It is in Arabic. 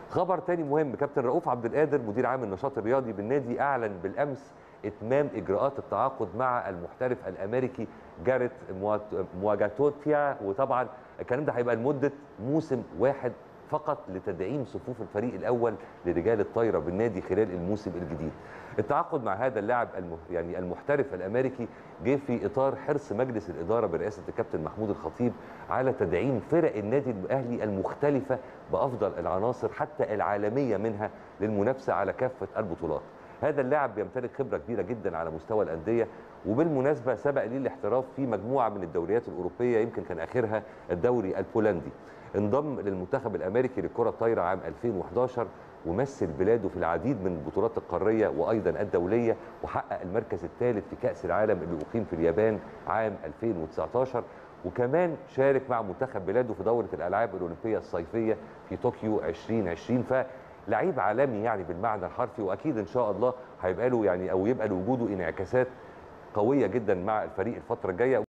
خبر تاني مهم، كابتن رؤوف عبد القادر مدير عام النشاط الرياضي بالنادي اعلن بالامس اتمام اجراءات التعاقد مع المحترف الامريكي جاريت مواجاتوتيا، وطبعا الكلام ده هيبقى لمده موسم واحد فقط لتدعيم صفوف الفريق الاول لرجال الطايره بالنادي خلال الموسم الجديد. التعاقد مع هذا اللاعب يعني المحترف الامريكي جه في اطار حرص مجلس الاداره برئاسه الكابتن محمود الخطيب على تدعيم فرق النادي الاهلي المختلفه بافضل العناصر حتى العالميه منها للمنافسه على كافه البطولات. هذا اللاعب بيمتلك خبره كبيره جدا على مستوى الانديه، وبالمناسبه سبق ليه الاحتراف في مجموعه من الدوريات الاوروبيه، يمكن كان اخرها الدوري البولندي. انضم للمنتخب الامريكي للكره الطايره عام 2011 ومثل بلاده في العديد من البطولات القاريه وايضا الدوليه، وحقق المركز الثالث في كاس العالم اللي اقيم في اليابان عام 2019، وكمان شارك مع منتخب بلاده في دوره الالعاب الاولمبيه الصيفيه في طوكيو 2020. فلعيب عالمي يعني بالمعنى الحرفي، واكيد ان شاء الله هيبقى له يعني او يبقى لوجوده انعكاسات قويه جدا مع الفريق الفتره الجايه.